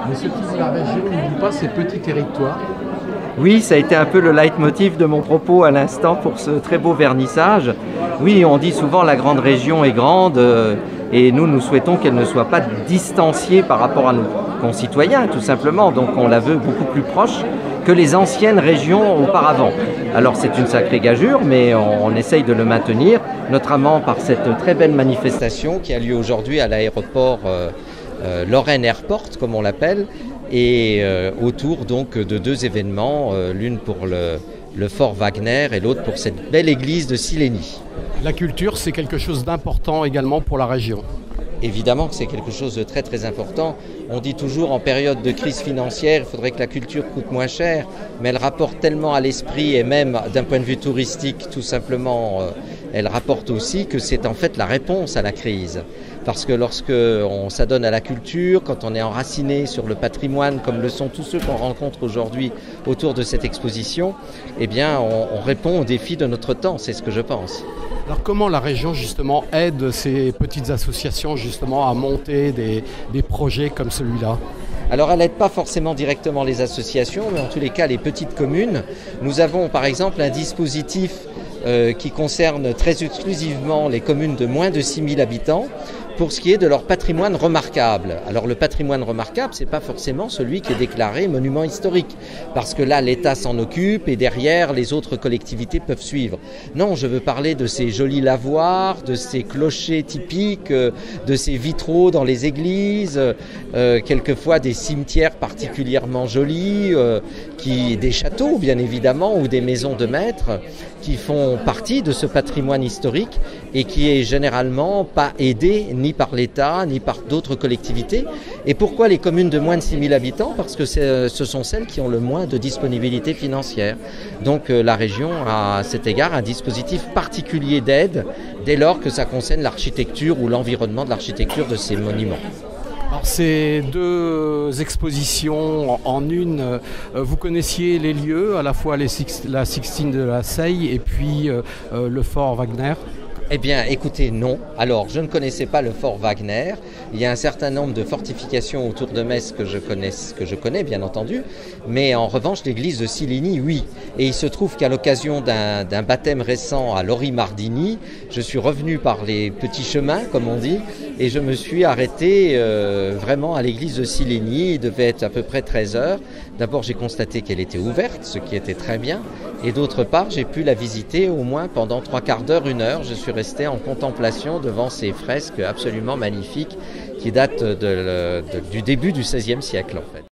Mais ce qui dit la région n'oublie pas ces petits territoires. Oui, ça a été un peu le leitmotiv de mon propos à l'instant pour ce très beau vernissage. Oui, on dit souvent la grande région est grande et nous souhaitons qu'elle ne soit pas distanciée par rapport à nos concitoyens, tout simplement. Donc on la veut beaucoup plus proche que les anciennes régions auparavant. Alors c'est une sacrée gageure, mais on essaye de le maintenir, notamment par cette très belle manifestation qui a lieu aujourd'hui à l'aéroport Lorraine Airport, comme on l'appelle, et autour donc de deux événements, l'une pour le fort Wagner et l'autre pour cette belle église de Silény. La culture, c'est quelque chose d'important également pour la région. Évidemment que c'est quelque chose de très très important. On dit toujours en période de crise financière, il faudrait que la culture coûte moins cher, mais elle rapporte tellement à l'esprit et même d'un point de vue touristique, tout simplement, elle rapporte aussi que c'est en fait la réponse à la crise. Parce que lorsque on s'adonne à la culture, quand on est enraciné sur le patrimoine, comme le sont tous ceux qu'on rencontre aujourd'hui autour de cette exposition, eh bien on répond aux défis de notre temps, c'est ce que je pense. Alors comment la région justement aide ces petites associations justement à monter des projets comme celui-là ? Alors elle n'aide pas forcément directement les associations, mais en tous les cas les petites communes. Nous avons par exemple un dispositif qui concerne très exclusivement les communes de moins de 6 000 habitants pour ce qui est de leur patrimoine remarquable. Alors le patrimoine remarquable, c'est pas forcément celui qui est déclaré monument historique, parce que là l'État s'en occupe et derrière les autres collectivités peuvent suivre. Non, je veux parler de ces jolis lavoirs, de ces clochers typiques, de ces vitraux dans les églises, quelquefois des cimetières particulièrement jolis, des châteaux bien évidemment, ou des maisons de maîtres, qui font partie de ce patrimoine historique et qui est généralement pas aidé ni par l'État, ni par d'autres collectivités. Et pourquoi les communes de moins de 6 000 habitants ? Parce que ce sont celles qui ont le moins de disponibilité financière. Donc la région a à cet égard un dispositif particulier d'aide dès lors que ça concerne l'architecture ou l'environnement de l'architecture de ces monuments. Alors ces deux expositions en une, vous connaissiez les lieux, à la fois la Sixtine de la Seille et puis le fort Wagner ? Eh bien, écoutez, non. Alors, je ne connaissais pas le fort Wagner. Il y a un certain nombre de fortifications autour de Metz que je connais, bien entendu. Mais en revanche, l'église de Silény, oui. Et il se trouve qu'à l'occasion d'un baptême récent à Lori-Mardini, je suis revenu par les petits chemins, comme on dit, et je me suis arrêté vraiment à l'église de Silény. Il devait être à peu près 13 heures. D'abord, j'ai constaté qu'elle était ouverte, ce qui était très bien. Et d'autre part, j'ai pu la visiter au moins pendant 3/4 d'heure, 1 heure. Je suis resté en contemplation devant ces fresques absolument magnifiques qui datent du début du XVIe siècle en fait.